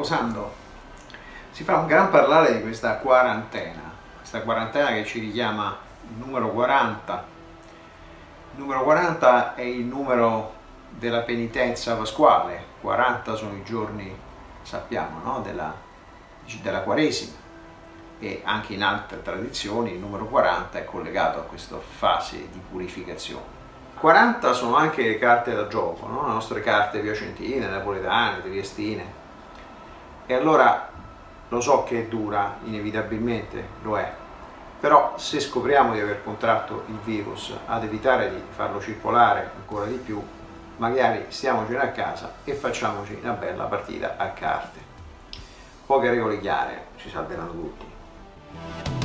riposando. Si fa un gran parlare di questa quarantena che ci richiama il numero 40. Il numero 40 è il numero della penitenza pasquale, 40 sono i giorni, sappiamo, no? della Quaresima, e anche in altre tradizioni il numero 40 è collegato a questa fase di purificazione. 40 sono anche le carte da gioco, no? Le nostre carte piacentine, napoletane, triestine. E allora lo so che è dura, inevitabilmente lo è, però se scopriamo di aver contratto il virus, ad evitare di farlo circolare ancora di più, magari stiamocene a casa e facciamoci una bella partita a carte. Poche regole chiare ci salveranno tutti.